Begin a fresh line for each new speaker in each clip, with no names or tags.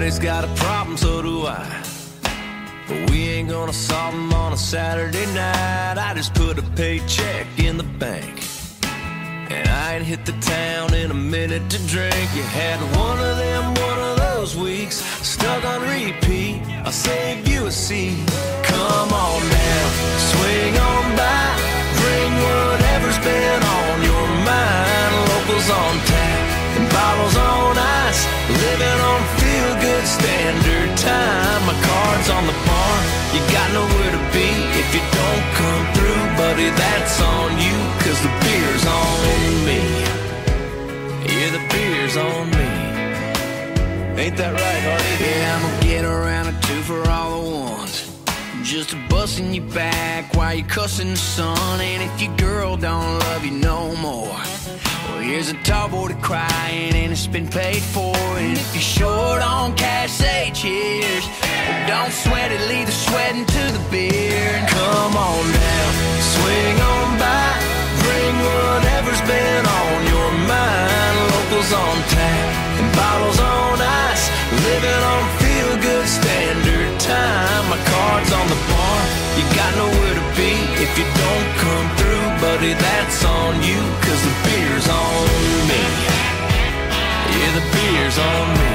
Everybody's got a problem, so do I. But we ain't gonna solve them on a Saturday night. I just put a paycheck in the bank, and I ain't hit the town in a minute to drink. You had one of those weeks, stuck on repeat. I'll save you a seat. Come on now, swing on by, bring whatever's been on your mind. Locals on tap and bottles on ice, living on feel-good standard time. My card's on the bar, you got nowhere to be if you don't come through, buddy, that's on you, 'cause the beer's on me. Yeah, the beer's on me. Ain't that right, Hardy? Yeah, I'm gonna get around a two for all the ones, just a busting you back while you're cussing the sun. And if your girl don't love you no more, well, here's a tall boy to crying and it's been paid for. And if you're short on cash, say cheers. Well, don't sweat it, leave the sweating to the beer. And come on down, swing on by, bring whatever's been on your mind. Locals on tap and bottles on ice, living on feel-good standard time. My card's on the bar, you got nowhere to be if you don't come through, buddy, that's on you, 'cause the beer's on me. Yeah, the beer's on me.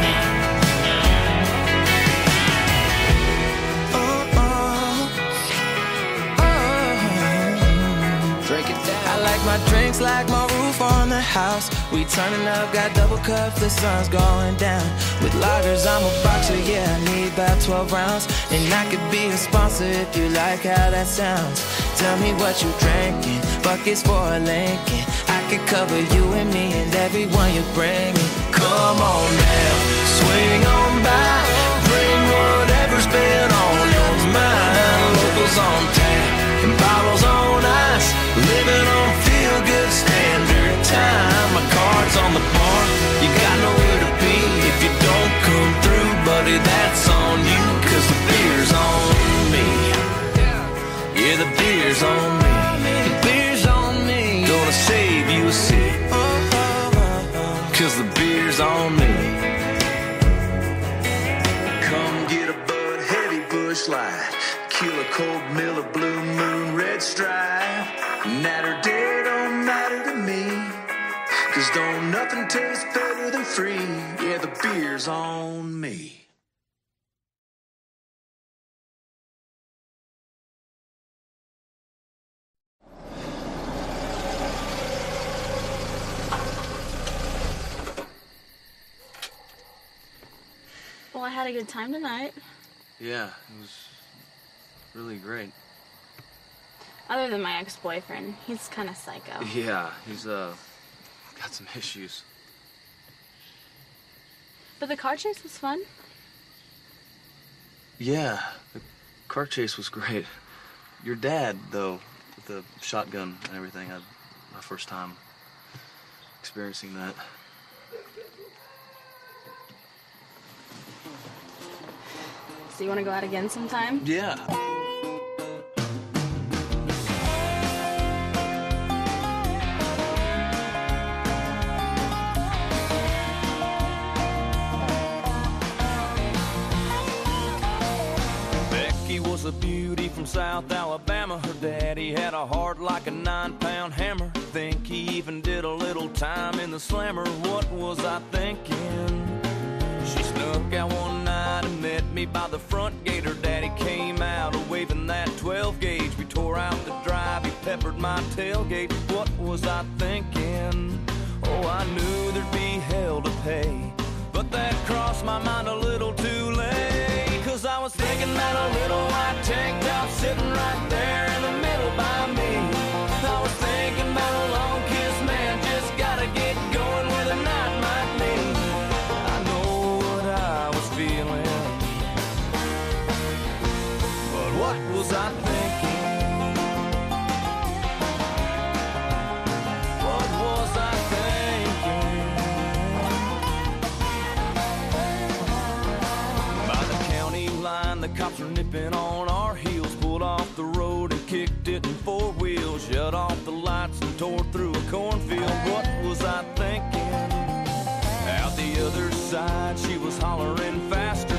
Drink it down. I like my drinks like my roof on the house. We turning up, got double cups, the sun's going down. With lagers, I'm a boxer, yeah, I need about 12 rounds. And I could be a sponsor if you like how that sounds. Tell me what you drinking, buckets for a Lincoln. I could cover you and me and everyone you bring me. Come on now, swing on by, bring whatever's been on your mind. Locals on tap and bottles on ice, living on feel-good standard time. My card's on the bar, you got nowhere to be if you don't come through, buddy, that's on you, 'cause the beer's on me. Yeah, the beer's on me. The beer's on me. Gonna save you a seat, 'cause the beer's on me. Come get a Bud Heavy Busch Light, Killer Cold Miller Blue Moon Red Stripe. Natter day don't matter to me, 'cause don't nothing taste better than free. Yeah, the beer's on me.
Well, I had a good time tonight.
Yeah, it was really great.
Other than my ex-boyfriend. He's kind of psycho.
Yeah, he's got some issues.
But the car chase was fun.
Yeah, the car chase was great. Your dad, though, with the shotgun and everything, my first time experiencing that.
So you want to go out again sometime?
Yeah.
Becky was a beauty from South Alabama. Her daddy had a heart like a 9-pound hammer. Think he even did a little time in the slammer. What was I thinking? She snuck out one night and met me by the front gate. Her daddy came out waving that 12 gauge. We tore out the drive, he peppered my tailgate. What was I thinking? Oh, I knew there'd be hell to pay, but that crossed my mind a little too late. 'Cause I was thinking that a little white tank top sitting right there in the middle by me. I was thinking about a long kiss, man, just gotta get going where the night might be. I know what I was feeling, but what was I thinking? What was I thinking? By the county line, the cops were nipping on our heels. Pulled off the road and kicked it in 4 wheels. Shut off the lights and tore through a cornfield. What was I thinking? Out the other side, she was hollering faster.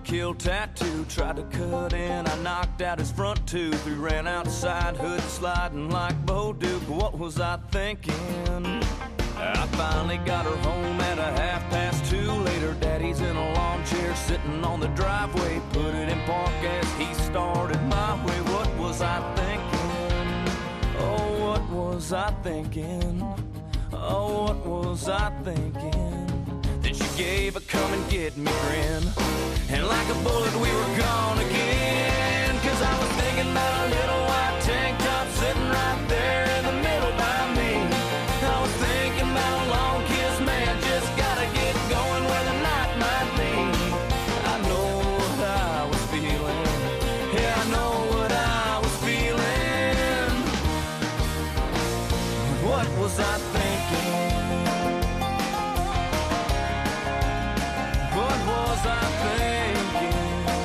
kill tattoo. Tried to cut in, I knocked out his front tooth. We ran outside, hood sliding like Bo Duke. What was I thinking? I finally got her home at 2:30. Later, Daddy's in a lawn chair sitting on the driveway. Put it in park as he started my way. What was I thinking? Oh, what was I thinking? Oh, what was I thinking? Then she gave a come and get me grin, and like a bullet we were gone again. Cause I was thinking about a little white tank top sitting right there in the middle by me. I was thinking about a long kiss, man, just gotta get going where the night might be. I know what I was feeling, yeah, I know what I was feeling. What was I thinking? What was I thinking?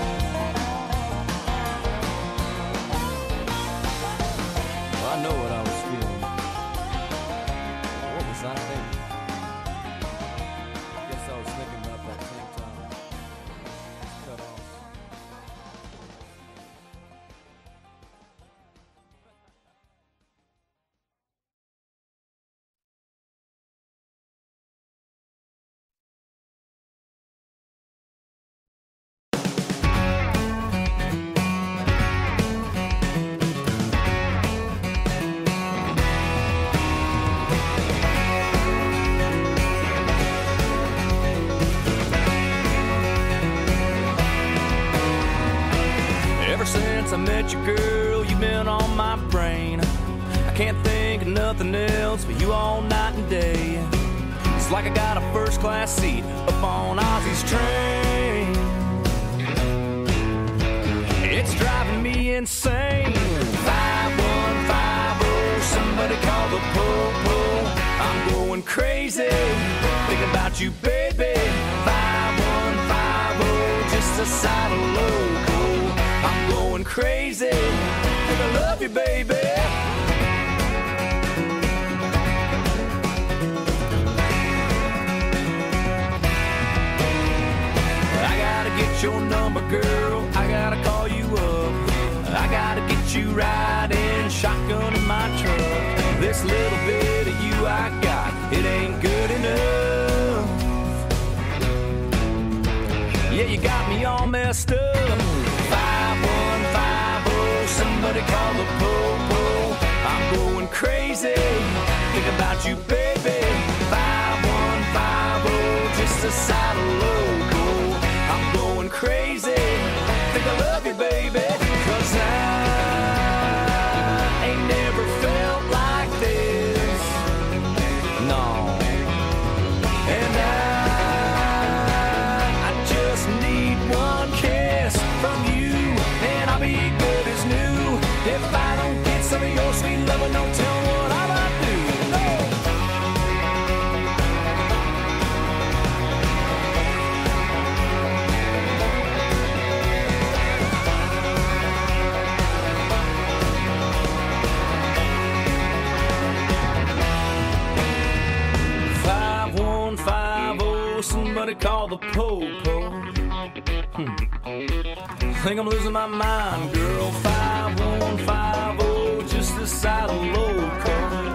Well, I know what I was feeling. What was I thinking? Guess I was thinking about that tank top. It's cut off. Ever since I met you, girl, you've been on my brain. I can't think of nothing else but you all night and day. It's like I got a first class seat up on Ozzy's train. It's driving me insane. 5150, somebody call the po-po. I'm going crazy, thinking about you, baby. 5150, just a side of loco. I'm going crazy, think I love you, baby. I gotta get your number, girl, I gotta call you up. I gotta get you riding shotgun in my truck. This little bit of you I got, it ain't good enough. Yeah, you got me all messed up. 5150, somebody call the po-po. I'm going crazy, think about you, baby. 5150, just a side of loco. I'm going crazy, think I love you, baby. Cause I ain't never felt like this, no. And I just need one kiss from you, and I'll be good as new. If I don't get some of your sweet loving, don't tell me what I might do. Somebody call the po-po. Think I'm losing my mind, girl. 5150, just the side of loco.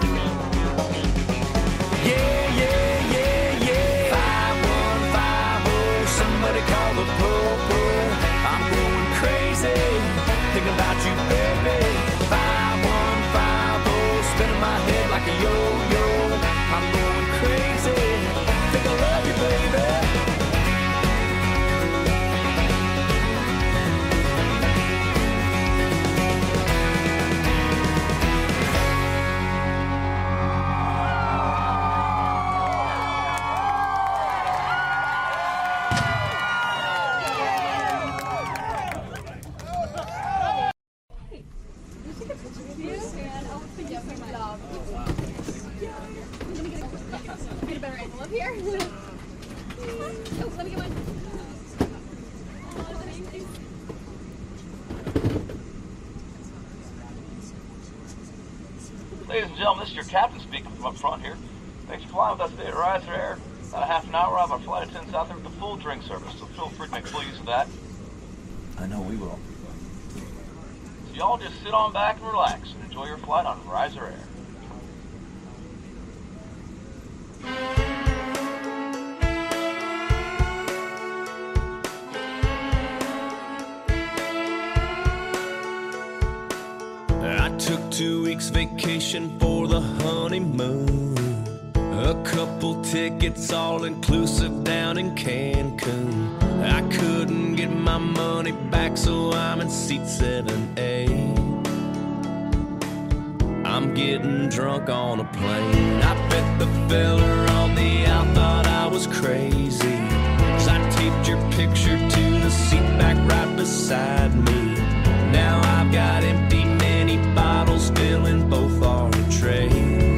Yeah, yeah, yeah, yeah. 5150, somebody call the po-po. I'm going crazy, thinking about you, baby. 5150, spinning my head like a yo-yo. I'm going crazy, think I love you, baby.
Get a better angle up here. Oh, let me get one.
Ladies and gentlemen, this is your captain speaking from up front here. Thanks for flying with us today at Rise Air. About a half an hour, we'll have our flight attendants out there with the full drink service, so feel free to make full use of that.
I know we will.
So y'all just sit on back and relax and enjoy your flight on Riser Air.
I took 2 weeks vacation for the honeymoon. A couple tickets all inclusive down in Cancun. I couldn't get my money back, so I'm in seat 7A. I'm getting drunk on a plane. I bet the fella on the out thought I was crazy, 'cause I taped your picture to the seat back right beside me. Now I've got empty mini bottles filling both our trays.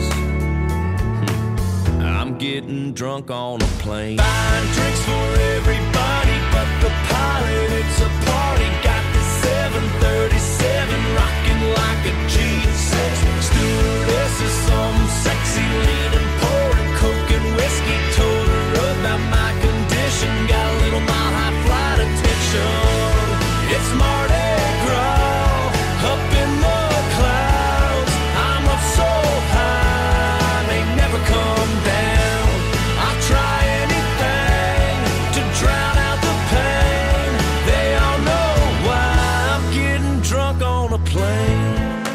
I'm getting drunk on a plane. Buying drinks for everybody but the pilot. It's a party. Got the 737 rocking like a G6. Stewardess is some sexy leaning, pouring coke and whiskey. Told her about my condition. Got a little mile high flight attention. It's Mardi Gras up in the clouds. I'm up so high, they never come down. I'll try anything to drown out the pain. They all know why I'm getting drunk on a plane.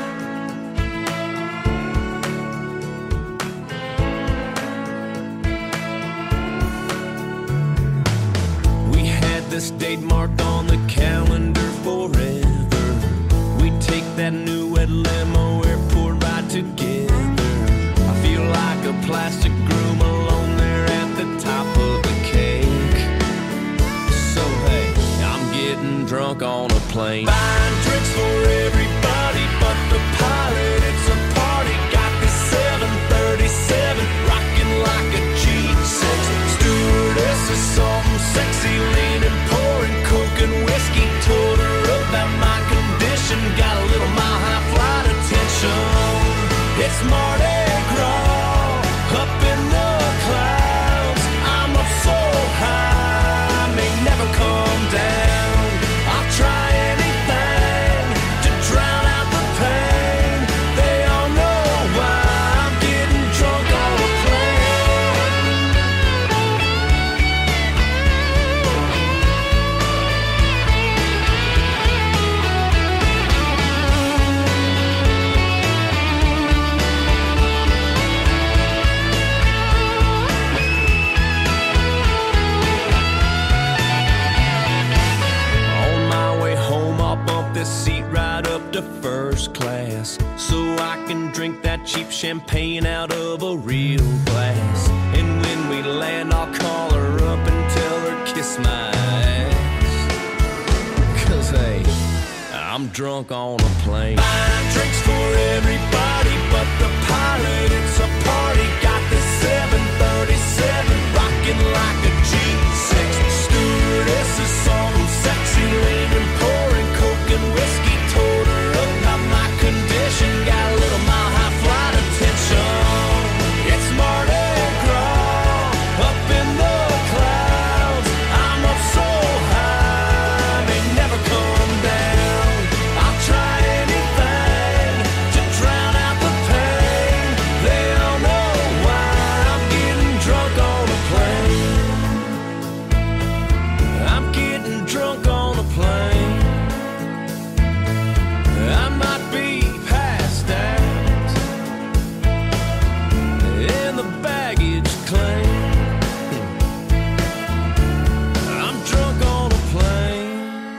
We had this date marked on the calendar forever. We take that new red limo airport ride together. I feel like a plastic groom alone there at the top of the cake. So hey, I'm getting drunk on a plane. Buying drinks for everybody but the pilot. It's a party. Got this 737 rocking like a G6. Stewardess is something sexy leaning, pouring coke and whiskey. Told her about my condition. Got a little mile high flight attention. It's Mardi Gras up in the clouds. I'm up so high, may never come down. I'll try anything to drown out the pain. They all know why I'm getting drunk on a plane. On my way home, I'll bump this seat right up to first class, so I can drink that cheap champagne out of a real glass. And when we land, I'll call her up and tell her kiss my ass. 'Cause hey, I'm drunk on a plane. Buying drinks for everybody but the pilot. It's a party. Got the 737 rocking like a G6. Stewardess is some sexy leaning, pouring coke and whiskey. Told her about my condition. Got a little mile high flight attention. It's Mardi Gras up in the clouds. I'm up so high, they never come down. I'll try anything to drown out the pain. They all know why I'm getting drunk on a plane. I'm getting drunk on a plane. I might be passed out in the baggage claim. I'm drunk on a plane.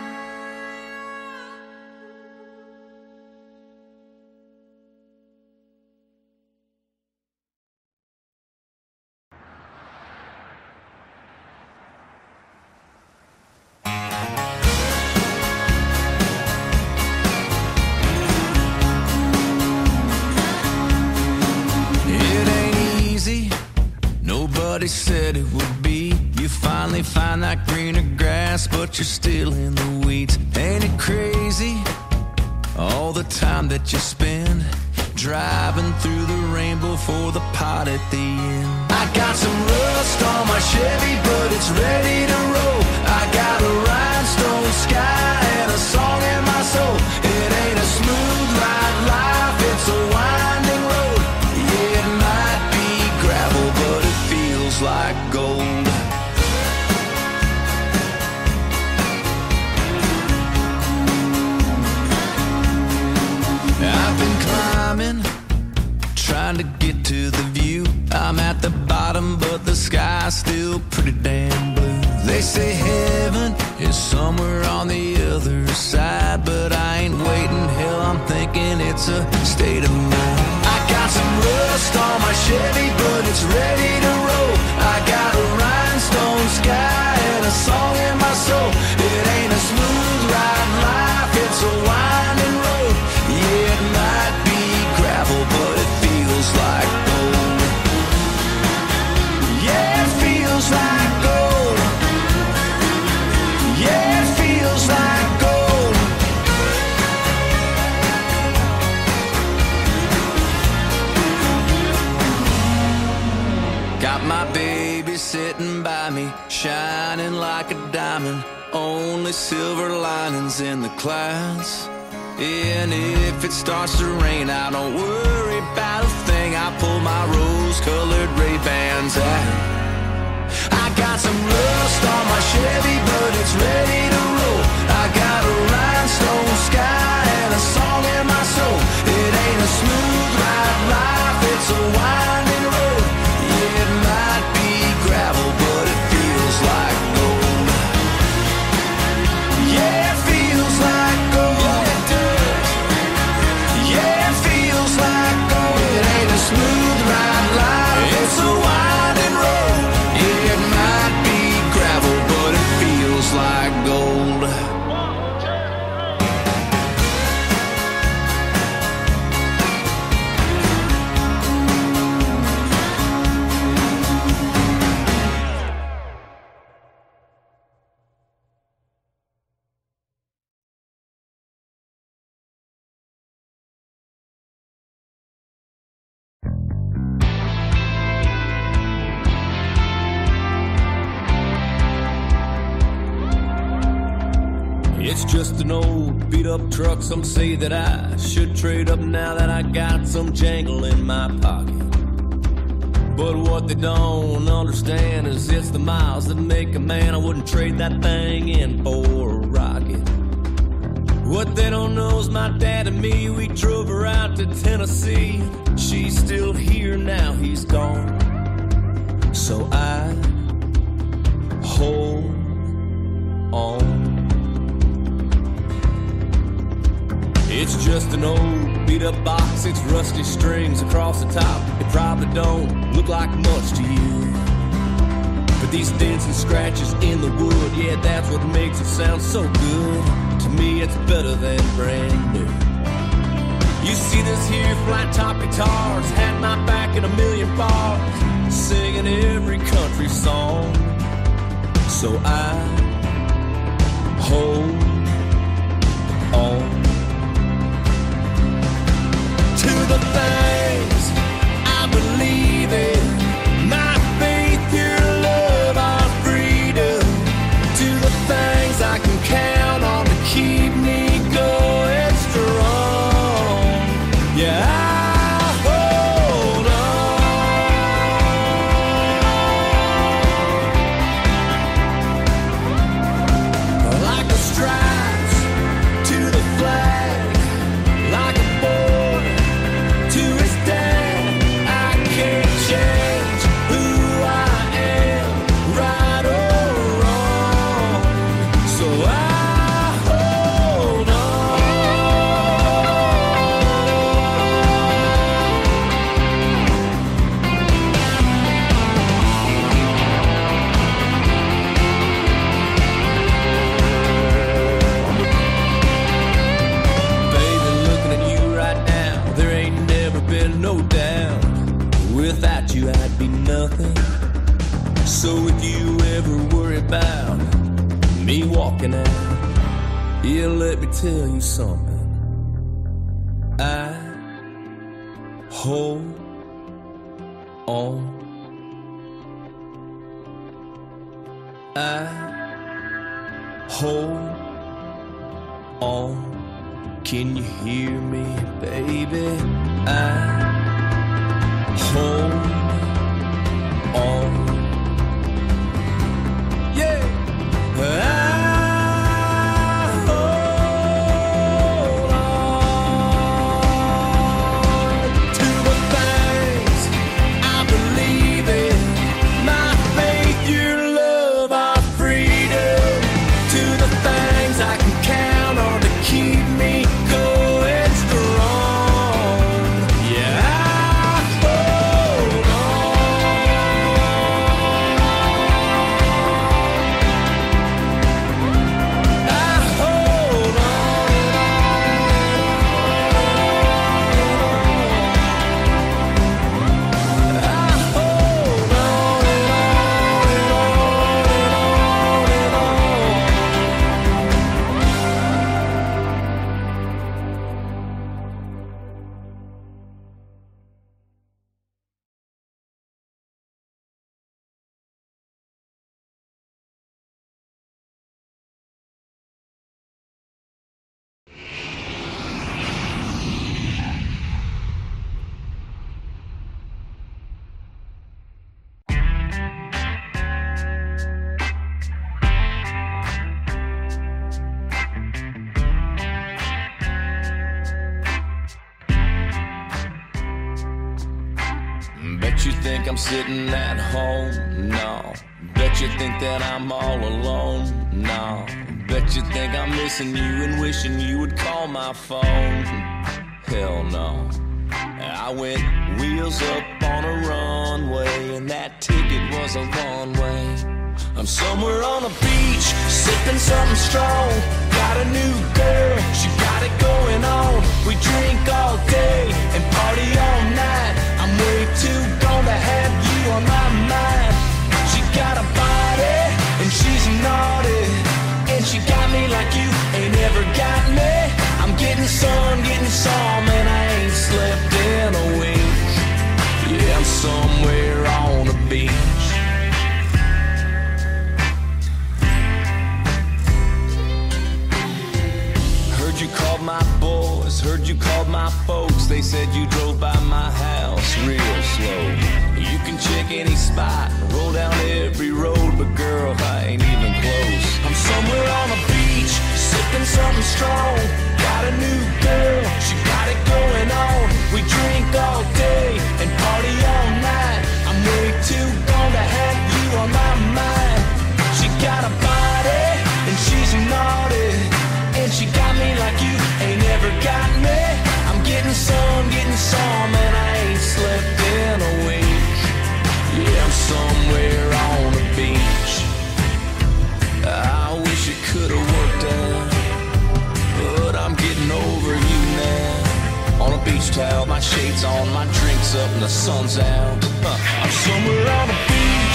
It ain't easy, nobody said it would be. You finally find that greener grass, but you're still in the weeds. Ain't it crazy, all the time that you spend driving through the rainbow for the pot at the end? I got some rust on my Chevy, but it's ready to roll. I got a rhinestone sky say heaven is somewhere on the other side, but I ain't waiting, hell, I'm thinking it's a state of mind. I got some rust on my Chevy, but it's ready to roll. I got a rhinestone sky and a song in my soul. It ain't a smooth ride life, it's a winding road. Yeah, it might be gravel, but it feels like gold. Yeah, it feels like gold. Yeah, it feels like gold. Got my baby sitting by me, shining like a diamond. Only silver linings in the clouds. And if it starts to rain, I don't worry about a thing. I pull my rose-colored Ray-Bans out. I got some rust on my Chevy, but it's ready to roll. I got a rhinestone sky and a song in my soul. It ain't a smooth ride life, it's a winding road. Yeah, it might be gravel, but it feels like gold. Yeah, it feels like gold. Yeah, it does. Yeah, it feels like gold. It ain't a smooth ride life, it's a winding road. Yeah, it might be gravel, but it feels like gold. It's just an old beat-up truck. Some say that I should trade up now that I got some jangle in my pocket. But what they don't understand is it's the miles that make a man. I wouldn't trade that thing in for a rocket. What they don't know is my dad and me, we drove her out to Tennessee. She's still here now, he's gone. So I hold on. It's just an old beat-up box, it's rusty strings across the top. It probably don't look like much to you, but these dents and scratches in the wood, yeah, that's what makes it sound so good. To me, it's better than brand new. You see this here flat-top guitars, had my back in a million bars, singing every country song. So I hold on to the things I believe in, my faith, your love, our freedom, to the things I can count on to keep me going strong. Yeah, I hold on like the stripes to the flag, like a boy to his dad. I can't change who I am, right or wrong. So I hold on. Baby, looking at you right now, there ain't never been no doubt. Without you, I'd be nothing. So if you ever worry about me walking out, yeah, let me tell you something. I hold on. I hold on. Can you hear me, baby? I hold on. Yeah. I hold on to the things I believe in, my faith, your love, our freedom. think I'm sitting at home? No. Bet you think that I'm all alone? No. Bet you think I'm missing you and wishing you would call my phone? Hell no. I went wheels up on a runway, and that ticket was a one-way. I'm somewhere on a beach, sipping something strong. Got a new girl, she got it going on. We drink all day and party all night. I'm way too gone to have you on my mind. She got a body and she's naughty, and she got me like you ain't ever got me. I'm getting some, and I ain't slept in a week. Yeah, I'm somewhere on a beach. Heard you called my boys, heard you called my folks. They said you drove by my house real slow. You can check any spot, roll down every road, but girl, I ain't even close. I'm somewhere on a beach, sipping something strong. Got a new girl, she got it going on. We drink all day and party all night. I'm way too gone to have you on my mind. She got a body and she's naughty, and she got me like you ain't ever got me. I'm getting some, and I ain't slept in a week. Yeah, I'm somewhere on a beach. I wish it could've worked out, but I'm getting over you now. On a beach towel, my shades on, my drinks up, and the sun's out. I'm somewhere on a beach.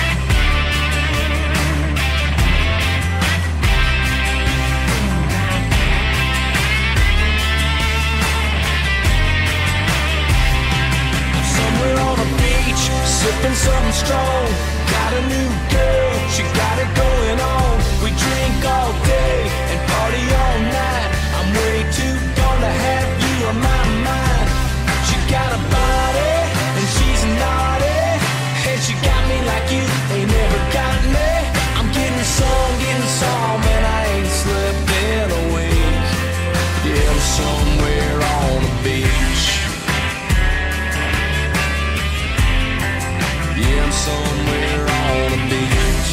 Somewhere on a beach, sipping something strong. Got a new girl, she got it going on. We drink all day and party all night. I'm way too gone to have you on my mind. She got a body and she's naughty, and she got me like you ain't never got me. I'm getting some, and I ain't slept in a week. Yeah, I'm somewhere on a beach. Yeah, I'm somewhere on a beach.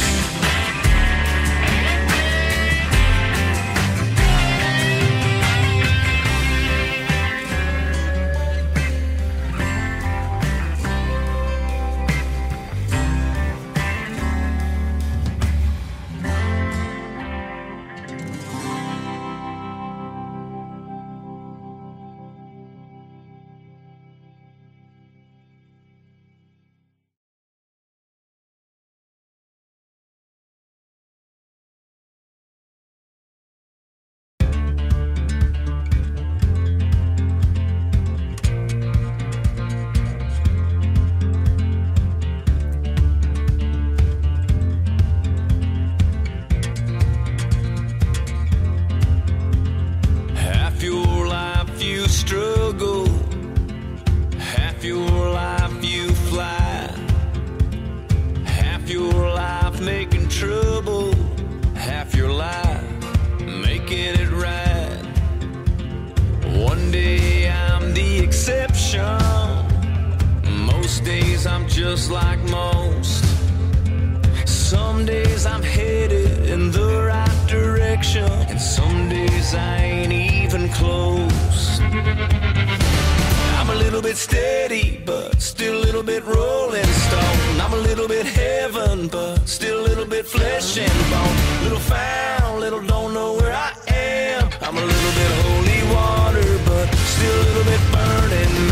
Struggle, half your life you fly, half your life making trouble, half your life making it right. One day I'm the exception, most days I'm just like most. Some days I'm headed in the right direction, and some days I ain't even close. I'm a little bit steady, but still a little bit rolling stone. I'm a little bit heaven, but still a little bit flesh and bone. Little found, little don't know where I am. I'm a little bit holy water, but still a little bit burning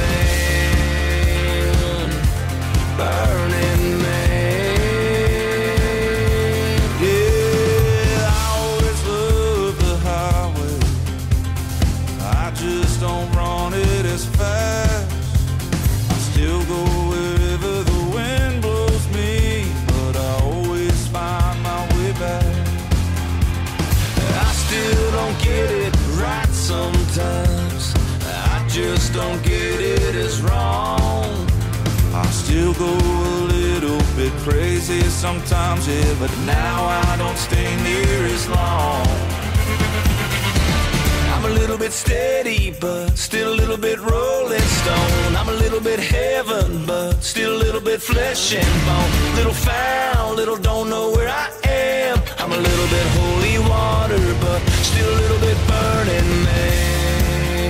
man. Burning man. Yeah, I always love the highway. I just don't run it as fast. I still go wherever the wind blows me, but I always find my way back. I still don't get it right sometimes. I just don't get it as wrong. I still go a little bit crazy sometimes, yeah, but now I don't stay near as long. I'm I'm a little bit steady, but still a little bit rolling stone. I'm a little bit heaven, but still a little bit flesh and bone. Little foul, little don't know where I am. I'm a little bit holy water, but still a little bit burning man.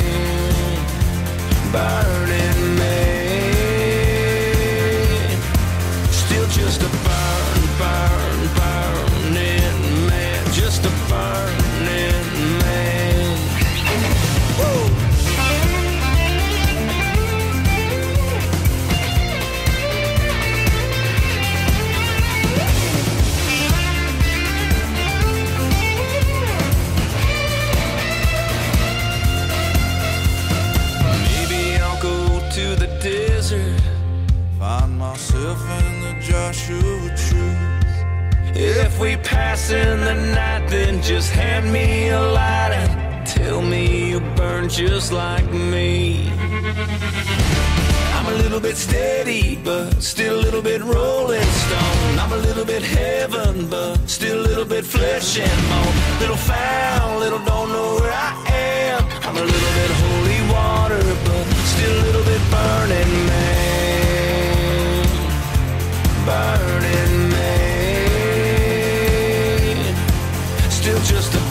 Burning man. Still just a burning man. Just a burning man. Woo! To the desert,
find myself in the Joshua Tree.
If we pass in the night, then just hand me a light and tell me you burn just like me. I'm a little bit steady, but still a little bit rolling stone. I'm a little bit heaven, but still a little bit flesh and bone. Little foul, little don't know where I am. I'm a little bit holy water, but still a little bit burning man. Burning man. Still just a